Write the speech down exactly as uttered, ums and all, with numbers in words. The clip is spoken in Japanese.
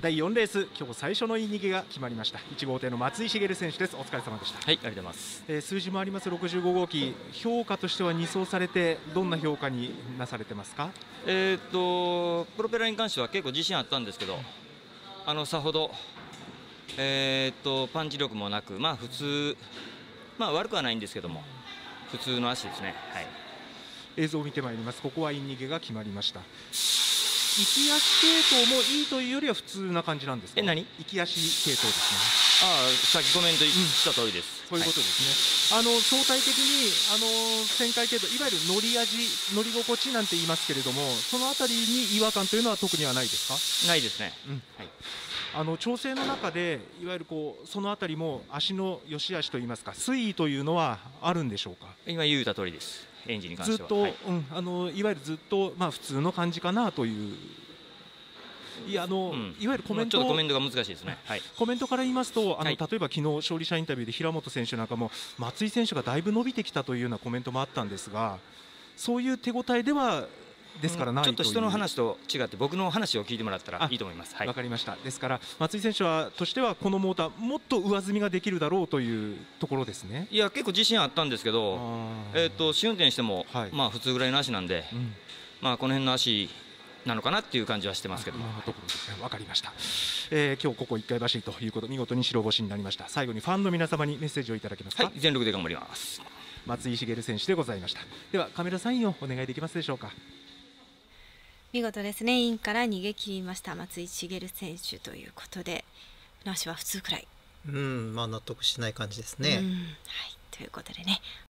だいよんレース、今日最初のいい逃げが決まりました。いち号艇の松井茂選手です。お疲れ様でした。 はい、ありがとうございます。 えー、数字もありますろくじゅうご号機、評価としてはに走されてどんな評価になされてますか？ えー、っとプロペラに関しては結構自信あったんですけど、あのさほど、えー、っとパンチ力もなく、まあ普通、まあ悪くはないんですけども普通の足ですね。はい、 映像を見てまいります。ここはいい逃げが決まりました。行き足系統もいいというよりは普通な感じなんですか？ え、何？ 行き足系統ですね。 ああ、さっきコメントした通りです、 うん、そういうことですね。はい、あの相対的にあの旋回系統、いわゆる乗り味、乗り心地なんて言いますけれども、そのあたりに違和感というのは特にはないですか？ ないですね。 うん、 はい、 あの調整の中でいわゆるこうそのあたりも足の良し悪しといいますか、推移というのはあるんでしょうか？ 今言うた通りです。エンジンに関してはずっと、 はい、 うん、あのいわゆるずっと、まあ、普通の感じかなという。いやあの、うん、いわゆるコメント、 ちょっとコメントが難しいですね。はい、 コメントから言いますと、あの、はい、例えば昨日勝利者インタビューで平本選手なんかも松井選手がだいぶ伸びてきたというようなコメントもあったんですが、そういう手応えではですからないという、 うん、ちょっと人の話と違って僕の話を聞いてもらったらいいと思います。 わ、はい、かりました。ですから松井選手はとしてはこのモーターもっと上積みができるだろうというところですね。 いや結構自信あったんですけど、えー、と試運転しても、はい、まあ普通ぐらいの足なんで、うん、まあこの辺の足なのかなっていう感じはしてますけども。 ところですね。わかりました。えー、今日ここいっかい走りということ、見事に白星になりました。最後にファンの皆様にメッセージをいただけますか？ はい、全力で頑張ります。 松井茂選手でございました。ではカメラサインをお願いできますでしょうか？ 見事ですね。インから逃げ切りました松井茂選手ということで、足は普通くらい、 うん、まあ納得しない感じですね。 うん、はい、ということでね、